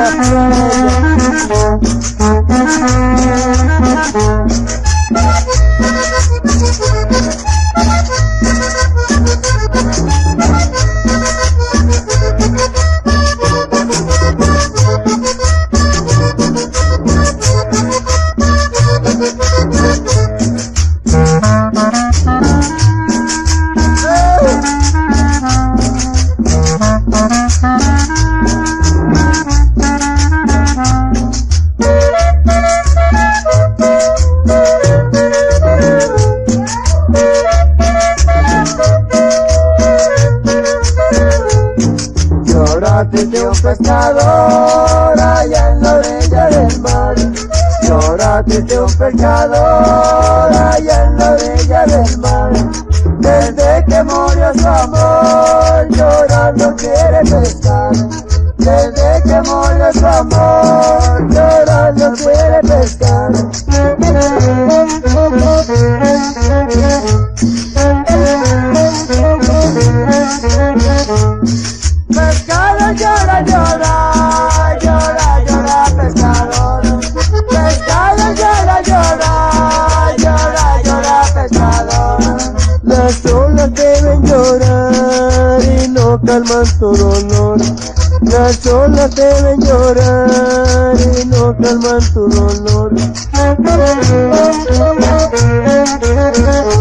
Triste un pescador allá en la orilla del mar. Llora triste un pescador allá en la orilla del mar. Desde que murió su amor, llorando quiere pescar. Desde que murió su amor, llorando quiere pescar. Pescador llora, llora, llora, llora, pescador. Pescador llora, llora, llora, llora, pescador. Las olas deben llorar y no calman tu dolor. Las olas deben llorar y no calman tu dolor.